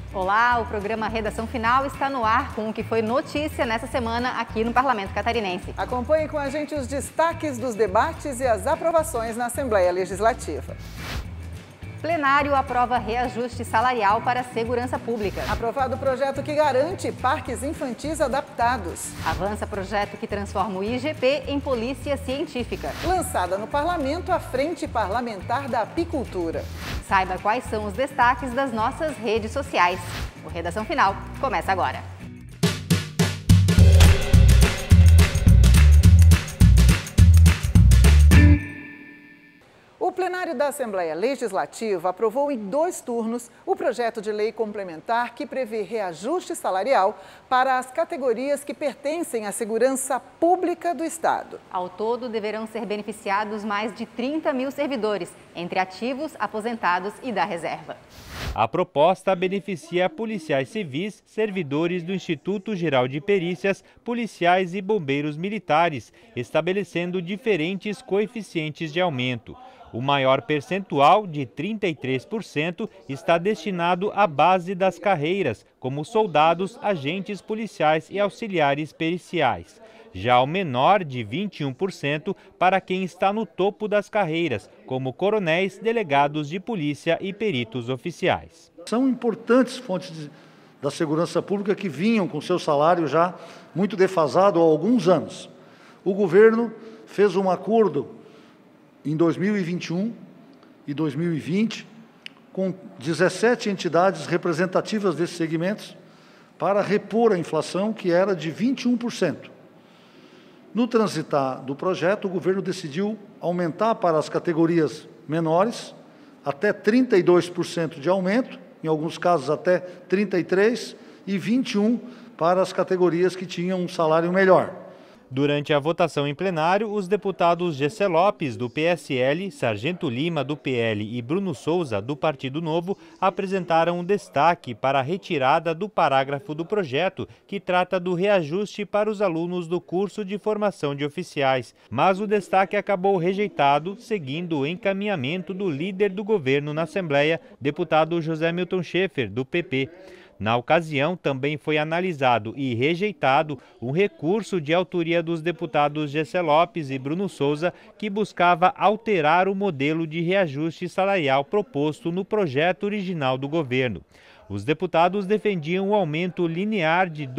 Olá, o programa Redação Final está no ar com o que foi notícia nessa semana aqui no Parlamento Catarinense. Acompanhe com a gente os destaques dos debates e as aprovações na Assembleia Legislativa. Plenário aprova reajuste salarial para a segurança pública. Aprovado o projeto que garante parques infantis adaptados. Avança projeto que transforma o IGP em polícia científica. Lançada no Parlamento a Frente Parlamentar da Apicultura. Saiba quais são os destaques das nossas redes sociais. O Redação Final começa agora. O plenário da Assembleia Legislativa aprovou em 2 turnos o projeto de lei complementar que prevê reajuste salarial para as categorias que pertencem à segurança pública do Estado. Ao todo, deverão ser beneficiados mais de 30 mil servidores, entre ativos, aposentados e da reserva. A proposta beneficia policiais civis, servidores do Instituto Geral de Perícias, policiais e bombeiros militares, estabelecendo diferentes coeficientes de aumento. O maior percentual, de 33%, está destinado à base das carreiras, como soldados, agentes policiais e auxiliares periciais. Já o menor, de 21%, para quem está no topo das carreiras, como coronéis, delegados de polícia e peritos oficiais. São importantes fontes da segurança pública que vinham com seu salário já muito defasado há alguns anos. O governo fez um acordo em 2021 e 2020, com 17 entidades representativas desses segmentos, para repor a inflação, que era de 21%. No transitar do projeto, o governo decidiu aumentar para as categorias menores até 32% de aumento, em alguns casos até 33%, e 21% para as categorias que tinham um salário melhor. Durante a votação em plenário, os deputados Gessé Lopes, do PSL, Sargento Lima, do PL e Bruno Souza, do Partido Novo, apresentaram um destaque para a retirada do parágrafo do projeto que trata do reajuste para os alunos do curso de formação de oficiais. Mas o destaque acabou rejeitado, seguindo o encaminhamento do líder do governo na Assembleia, deputado José Milton Schaefer, do PP. Na ocasião, também foi analisado e rejeitado um recurso de autoria dos deputados Gessé Lopes e Bruno Souza, que buscava alterar o modelo de reajuste salarial proposto no projeto original do governo. Os deputados defendiam o aumento linear de R$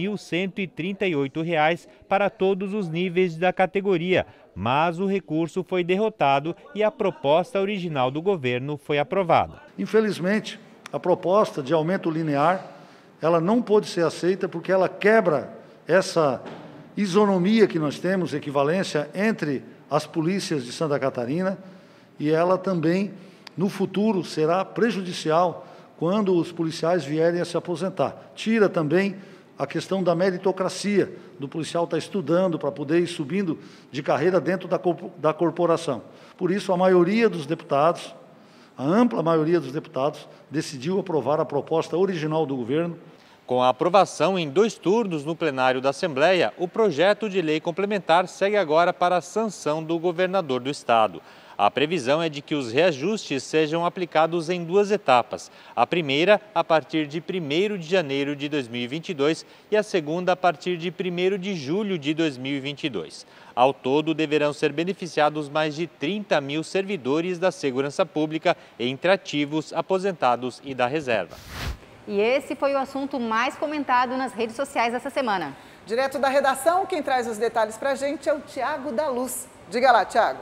2.138 para todos os níveis da categoria, mas o recurso foi derrotado e a proposta original do governo foi aprovada. Infelizmente, a proposta de aumento linear, ela não pôde ser aceita porque ela quebra essa isonomia que nós temos, equivalência entre as polícias de Santa Catarina, e ela também, no futuro, será prejudicial quando os policiais vierem a se aposentar. Tira também a questão da meritocracia, do policial estar estudando para poder ir subindo de carreira dentro da corporação. Por isso, a maioria dos deputados, a ampla maioria dos deputados, decidiu aprovar a proposta original do governo. Com a aprovação em 2 turnos no plenário da Assembleia, o projeto de lei complementar segue agora para a sanção do governador do estado. A previsão é de que os reajustes sejam aplicados em 2 etapas. A primeira, a partir de 1º de janeiro de 2022 e a segunda, a partir de 1º de julho de 2022. Ao todo, deverão ser beneficiados mais de 30 mil servidores da segurança pública, entre ativos, aposentados e da reserva. E esse foi o assunto mais comentado nas redes sociais essa semana. Direto da redação, quem traz os detalhes para a gente é o Tiago da Luz. Diga lá, Tiago.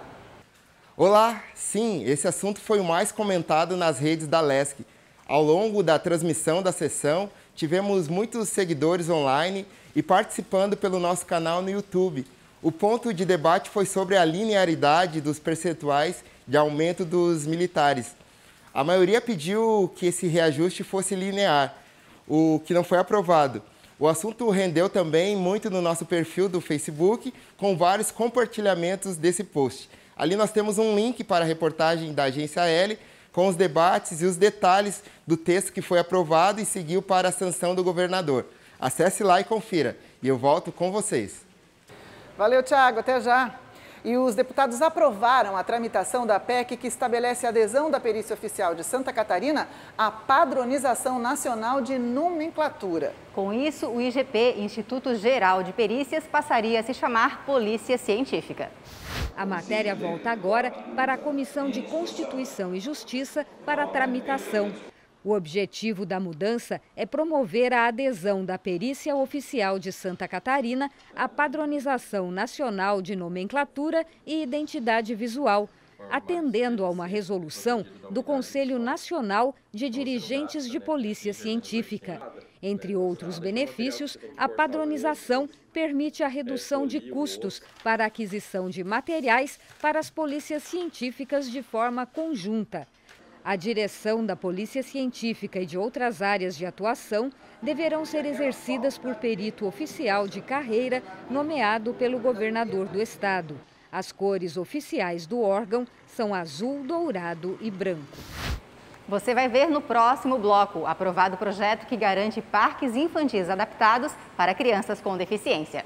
Olá, sim, esse assunto foi o mais comentado nas redes da LESC. Ao longo da transmissão da sessão, tivemos muitos seguidores online e participando pelo nosso canal no YouTube. O ponto de debate foi sobre a linearidade dos percentuais de aumento dos militares. A maioria pediu que esse reajuste fosse linear, o que não foi aprovado. O assunto rendeu também muito no nosso perfil do Facebook, com vários compartilhamentos desse post. Ali nós temos um link para a reportagem da Agência L, com os debates e os detalhes do texto que foi aprovado e seguiu para a sanção do governador. Acesse lá e confira. E eu volto com vocês. Valeu, Tiago. Até já. E os deputados aprovaram a tramitação da PEC que estabelece a adesão da Perícia Oficial de Santa Catarina à padronização nacional de nomenclatura. Com isso, o IGP, Instituto Geral de Perícias, passaria a se chamar Polícia Científica. A matéria volta agora para a Comissão de Constituição e Justiça para a tramitação. O objetivo da mudança é promover a adesão da Perícia Oficial de Santa Catarina à padronização nacional de nomenclatura e identidade visual, atendendo a uma resolução do Conselho Nacional de Dirigentes de Polícia Científica. Entre outros benefícios, a padronização permite a redução de custos para a aquisição de materiais para as polícias científicas de forma conjunta. A direção da Polícia Científica e de outras áreas de atuação deverão ser exercidas por perito oficial de carreira nomeado pelo governador do estado. As cores oficiais do órgão são azul, dourado e branco. Você vai ver no próximo bloco aprovado o projeto que garante parques infantis adaptados para crianças com deficiência.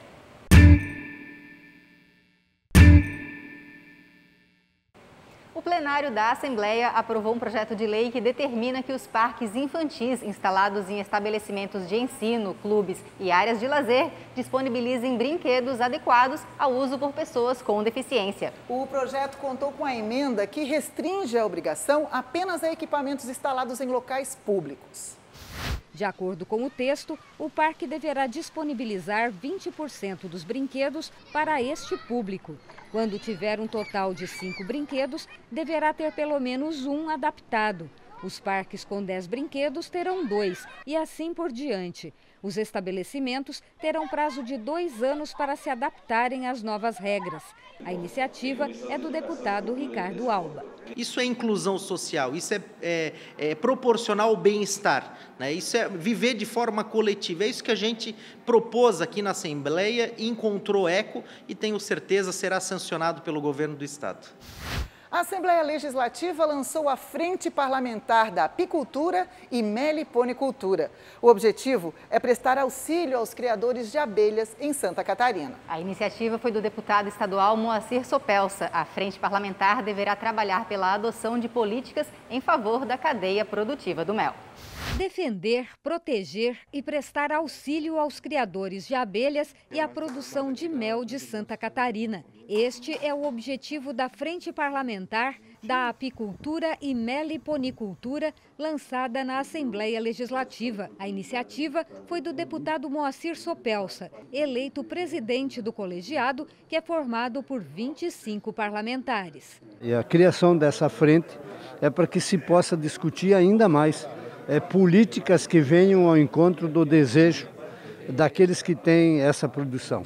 O plenário da Assembleia aprovou um projeto de lei que determina que os parques infantis instalados em estabelecimentos de ensino, clubes e áreas de lazer disponibilizem brinquedos adequados ao uso por pessoas com deficiência. O projeto contou com a emenda que restringe a obrigação apenas a equipamentos instalados em locais públicos. De acordo com o texto, o parque deverá disponibilizar 20% dos brinquedos para este público. Quando tiver um total de 5 brinquedos, deverá ter pelo menos um adaptado. Os parques com 10 brinquedos terão 2 e assim por diante. Os estabelecimentos terão prazo de 2 anos para se adaptarem às novas regras. A iniciativa é do deputado Ricardo Alba. Isso é inclusão social, isso é proporcionar o bem-estar, né? Isso é viver de forma coletiva. É isso que a gente propôs aqui na Assembleia, encontrou eco e tenho certeza será sancionado pelo governo do estado. A Assembleia Legislativa lançou a Frente Parlamentar da Apicultura e Meliponicultura. O objetivo é prestar auxílio aos criadores de abelhas em Santa Catarina. A iniciativa foi do deputado estadual Moacir Sopelsa. A Frente Parlamentar deverá trabalhar pela adoção de políticas em favor da cadeia produtiva do mel. Defender, proteger e prestar auxílio aos criadores de abelhas e à produção de mel de Santa Catarina. Este é o objetivo da Frente Parlamentar da Apicultura e Meliponicultura, lançada na Assembleia Legislativa. A iniciativa foi do deputado Moacir Sopelsa, eleito presidente do colegiado, que é formado por 25 parlamentares. E a criação dessa frente é para que se possa discutir ainda mais políticas que venham ao encontro do desejo daqueles que têm essa produção.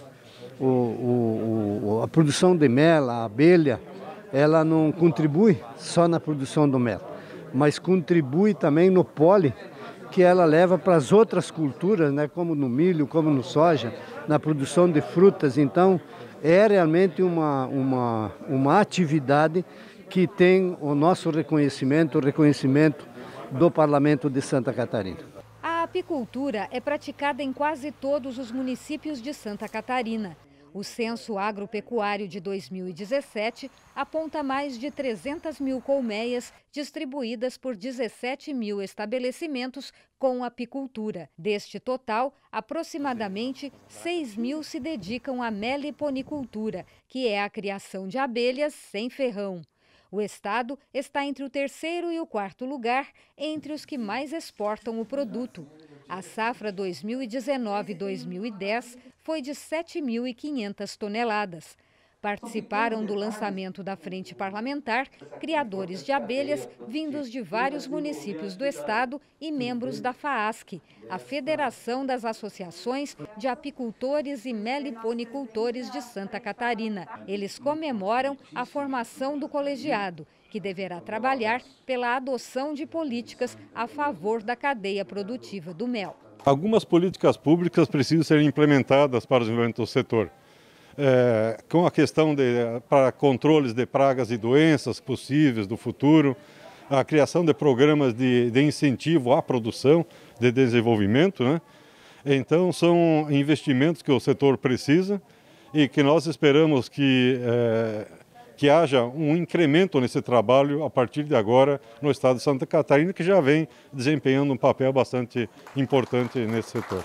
A produção de mel, a abelha, ela não contribui só na produção do mel, mas contribui também no pólen que ela leva para as outras culturas, né, como no milho, como no soja, na produção de frutas. Então, é realmente uma atividade que tem o nosso reconhecimento, o reconhecimento do Parlamento de Santa Catarina. A apicultura é praticada em quase todos os municípios de Santa Catarina. O Censo Agropecuário de 2017 aponta mais de 300 mil colmeias distribuídas por 17 mil estabelecimentos com apicultura. Deste total, aproximadamente 6 mil se dedicam à meliponicultura, que é a criação de abelhas sem ferrão. O estado está entre o 3º e o 4º lugar entre os que mais exportam o produto. A safra 2019-2010 foi de 7.500 toneladas. Participaram do lançamento da Frente Parlamentar criadores de abelhas vindos de vários municípios do estado e membros da FAASC, a Federação das Associações de Apicultores e Meliponicultores de Santa Catarina. Eles comemoram a formação do colegiado, que deverá trabalhar pela adoção de políticas a favor da cadeia produtiva do mel. Algumas políticas públicas precisam ser implementadas para o desenvolvimento do setor. Com a questão para controles de pragas e doenças possíveis do futuro, a criação de programas de incentivo à produção, de desenvolvimento, né? Então, são investimentos que o setor precisa e que nós esperamos que haja um incremento nesse trabalho a partir de agora no estado de Santa Catarina, que já vem desempenhando um papel bastante importante nesse setor.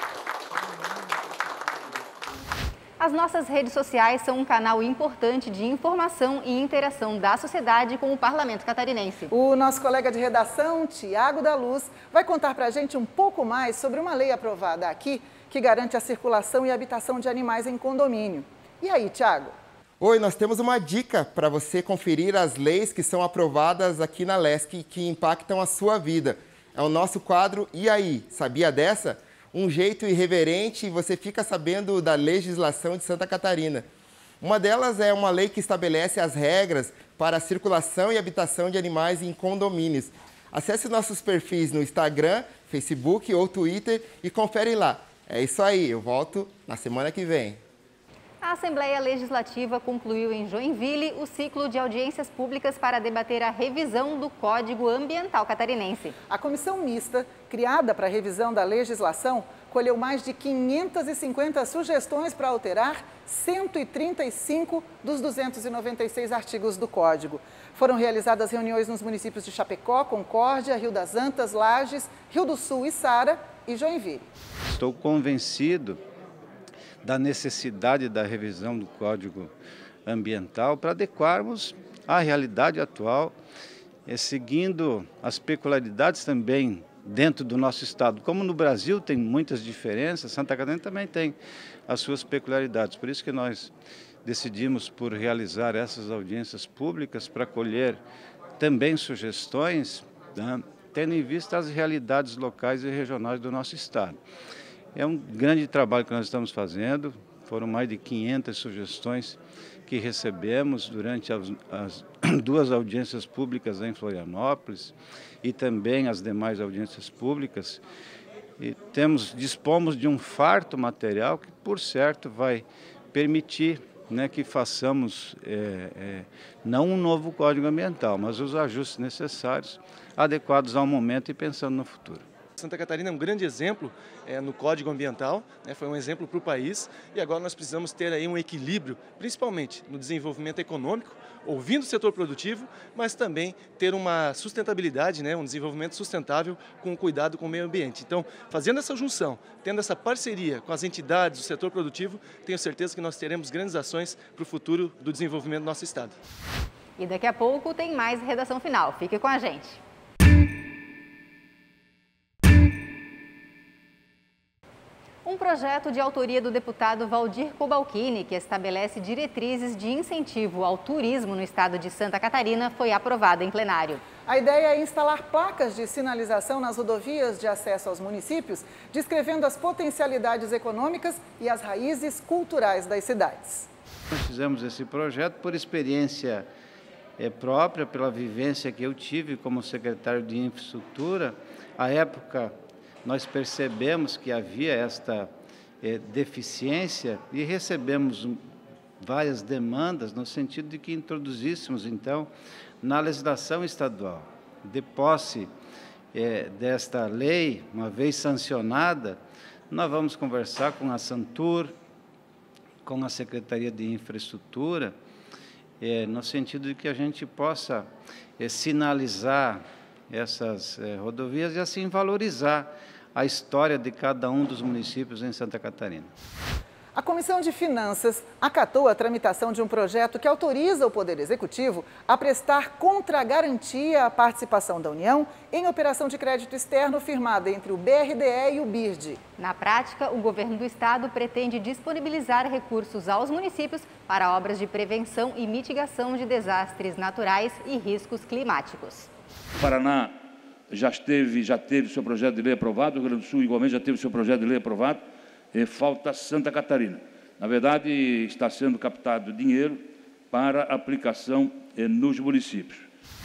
As nossas redes sociais são um canal importante de informação e interação da sociedade com o Parlamento catarinense. O nosso colega de redação, Tiago da Luz, vai contar para a gente um pouco mais sobre uma lei aprovada aqui que garante a circulação e habitação de animais em condomínio. E aí, Tiago? Oi, nós temos uma dica para você conferir as leis que são aprovadas aqui na LESC que impactam a sua vida. É o nosso quadro E aí, sabia dessa? Um jeito irreverente e você fica sabendo da legislação de Santa Catarina. Uma delas é uma lei que estabelece as regras para a circulação e habitação de animais em condomínios. Acesse nossos perfis no Instagram, Facebook ou Twitter e confere lá. É isso aí, eu volto na semana que vem. A Assembleia Legislativa concluiu em Joinville o ciclo de audiências públicas para debater a revisão do Código Ambiental Catarinense. A comissão mista, criada para a revisão da legislação, colheu mais de 550 sugestões para alterar 135 dos 296 artigos do Código. Foram realizadas reuniões nos municípios de Chapecó, Concórdia, Rio das Antas, Lages, Rio do Sul, Içara e Joinville. Estou convencido da necessidade da revisão do Código Ambiental para adequarmos à realidade atual, seguindo as peculiaridades também dentro do nosso estado. Como no Brasil tem muitas diferenças, Santa Catarina também tem as suas peculiaridades. Por isso que nós decidimos por realizar essas audiências públicas para colher também sugestões, né, tendo em vista as realidades locais e regionais do nosso estado. É um grande trabalho que nós estamos fazendo, foram mais de 500 sugestões que recebemos durante as duas audiências públicas em Florianópolis e também as demais audiências públicas. E dispomos de um farto material que, por certo, vai permitir, né, que façamos não um novo Código Ambiental, mas os ajustes necessários, adequados ao momento e pensando no futuro. Santa Catarina é um grande exemplo no Código Ambiental, foi um exemplo para o país e agora nós precisamos ter aí um equilíbrio, principalmente no desenvolvimento econômico, ouvindo o setor produtivo, mas também ter uma sustentabilidade, um desenvolvimento sustentável com cuidado com o meio ambiente. Então, fazendo essa junção, tendo essa parceria com as entidades do setor produtivo, tenho certeza que nós teremos grandes ações para o futuro do desenvolvimento do nosso estado. E daqui a pouco tem mais Redação Final. Fique com a gente. Um projeto de autoria do deputado Valdir Cobalcini, que estabelece diretrizes de incentivo ao turismo no estado de Santa Catarina, foi aprovado em plenário. A ideia é instalar placas de sinalização nas rodovias de acesso aos municípios, descrevendo as potencialidades econômicas e as raízes culturais das cidades. Nós fizemos esse projeto por experiência própria, pela vivência que eu tive como secretário de Infraestrutura. À época, nós percebemos que havia esta deficiência e recebemos várias demandas no sentido de que introduzíssemos, então, na legislação estadual. De posse desta lei, uma vez sancionada, nós vamos conversar com a Santur, com a Secretaria de Infraestrutura, no sentido de que a gente possa sinalizar essas rodovias e assim valorizar a história de cada um dos municípios em Santa Catarina. A Comissão de Finanças acatou a tramitação de um projeto que autoriza o Poder Executivo a prestar contra-garantia à participação da União em operação de crédito externo firmada entre o BRDE e o BIRD. Na prática, o governo do estado pretende disponibilizar recursos aos municípios para obras de prevenção e mitigação de desastres naturais e riscos climáticos. O Paraná já teve seu projeto de lei aprovado, o Rio Grande do Sul igualmente já teve seu projeto de lei aprovado, falta Santa Catarina. Na verdade, está sendo captado dinheiro para aplicação nos municípios.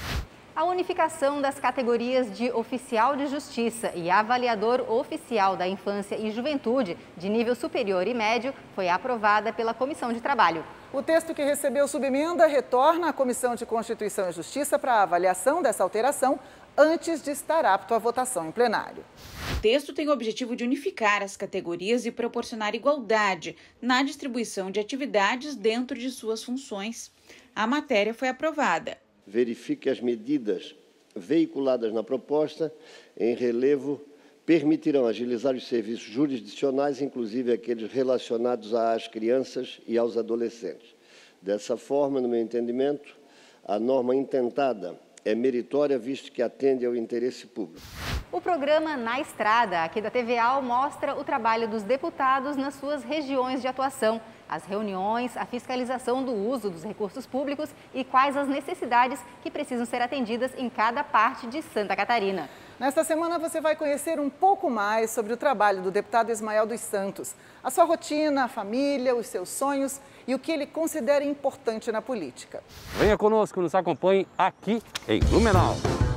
A unificação das categorias de oficial de justiça e avaliador oficial da infância e juventude de nível superior e médio foi aprovada pela Comissão de Trabalho. O texto que recebeu subemenda retorna à Comissão de Constituição e Justiça para a avaliação dessa alteração antes de estar apto à votação em plenário. texto tem o objetivo de unificar as categorias e proporcionar igualdade na distribuição de atividades dentro de suas funções. A matéria foi aprovada. Verifique as medidas veiculadas na proposta em relevo permitirão agilizar os serviços jurisdicionais, inclusive aqueles relacionados às crianças e aos adolescentes. Dessa forma, no meu entendimento, a norma intentada é meritória, visto que atende ao interesse público. O programa Na Estrada, aqui da TVAL, mostra o trabalho dos deputados nas suas regiões de atuação, as reuniões, a fiscalização do uso dos recursos públicos e quais as necessidades que precisam ser atendidas em cada parte de Santa Catarina. Nesta semana você vai conhecer um pouco mais sobre o trabalho do deputado Ismael dos Santos, a sua rotina, a família, os seus sonhos e o que ele considera importante na política. Venha conosco, nos acompanhe aqui em Blumenau.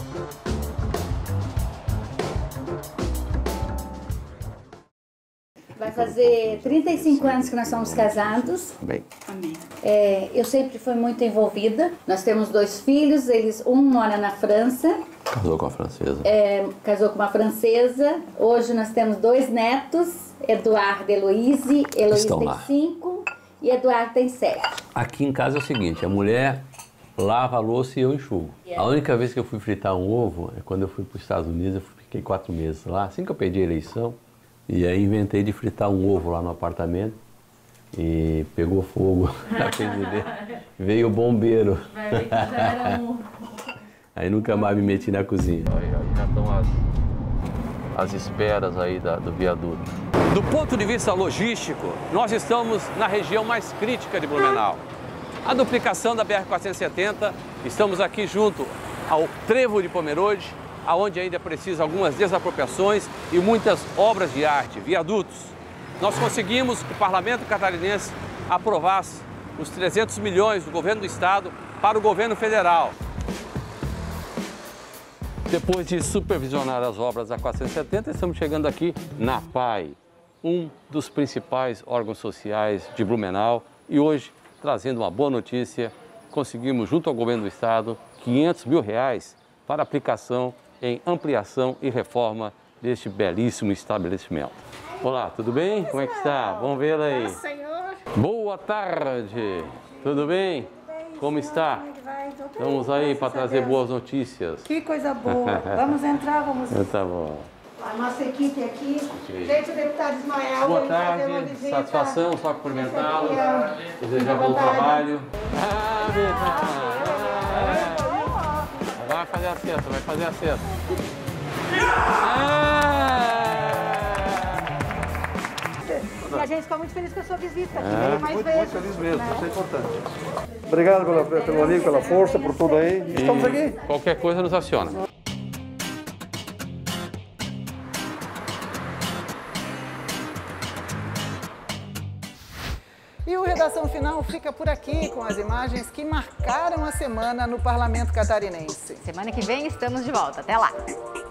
Vai fazer 35 anos que nós somos casados. Bem. Amém. Eu sempre fui muito envolvida. Nós temos 2 filhos, um mora na França. Casou com a francesa. Casou com uma francesa. Hoje nós temos 2 netos, Eduardo e Heloíse. Heloíse tem 5 e Eduardo tem 7. Aqui em casa é o seguinte, a mulher lava a louça e eu enxugo. A única vez que eu fui fritar um ovo é quando eu fui para os Estados Unidos, eu fiquei 4 meses lá, assim que eu perdi a eleição. E aí inventei de fritar um ovo lá no apartamento e pegou fogo na frigideira. Veio o bombeiro. Aí nunca mais me meti na cozinha. Aí já estão as esperas aí do viaduto. Do ponto de vista logístico, nós estamos na região mais crítica de Blumenau. A duplicação da BR-470, estamos aqui junto ao Trevo de Pomerode, aonde ainda precisa algumas desapropriações e muitas obras de arte, viadutos. Nós conseguimos que o Parlamento catarinense aprovasse os 300 milhões do governo do estado para o governo federal. Depois de supervisionar as obras da 470, estamos chegando aqui na PAI, um dos principais órgãos sociais de Blumenau, e hoje, trazendo uma boa notícia, conseguimos, junto ao governo do estado, R$500 mil para aplicação em ampliação e reforma deste belíssimo estabelecimento. Olá, tudo bem? Como é que está? Vamos vê-la aí. Boa tarde, tudo bem? Como está? Vamos aí para trazer boas notícias. Que coisa boa. Vamos entrar, vamos... Tá bom. A nossa equipe aqui. Gente, o deputado Ismael. Boa tarde, satisfação, só cumprimentá-lo. Desejar bom trabalho. Vai fazer a cesta, vai fazer a cesta. E a gente fica muito feliz com a sua visita aqui. Muito feliz mesmo, isso é importante. Obrigado pelo amigo, pela força, por tudo aí. Estamos aqui. Qualquer coisa nos aciona. E o Redação Final fica por aqui com as imagens que marcaram a semana no Parlamento Catarinense. Semana que vem estamos de volta. Até lá!